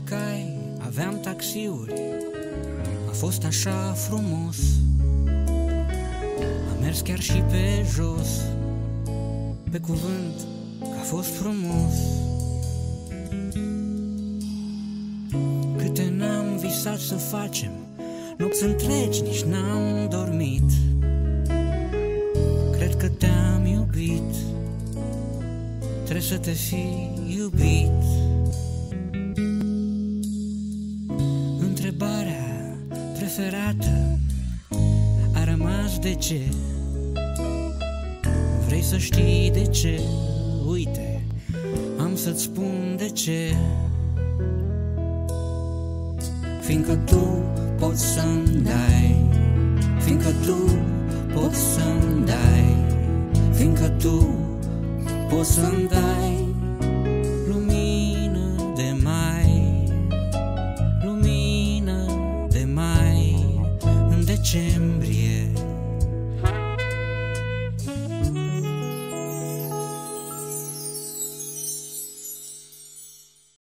plecai, aveam taxiuri, a fost așa frumos. Am mers chiar și pe jos, pe cuvânt că a fost frumos. Câte n-am visat să facem, nopți întregi nici n-am dormit. Cred că te-am iubit, trebuie să te fi iubit. Întrebarea preferată a rămas de ce. Vrei să știi de ce? Uite, am să-ți spun de ce. Fiindcă tu poți să-mi dai, fiindcă tu poți să-mi dai, fiindcă tu poți să-mi dai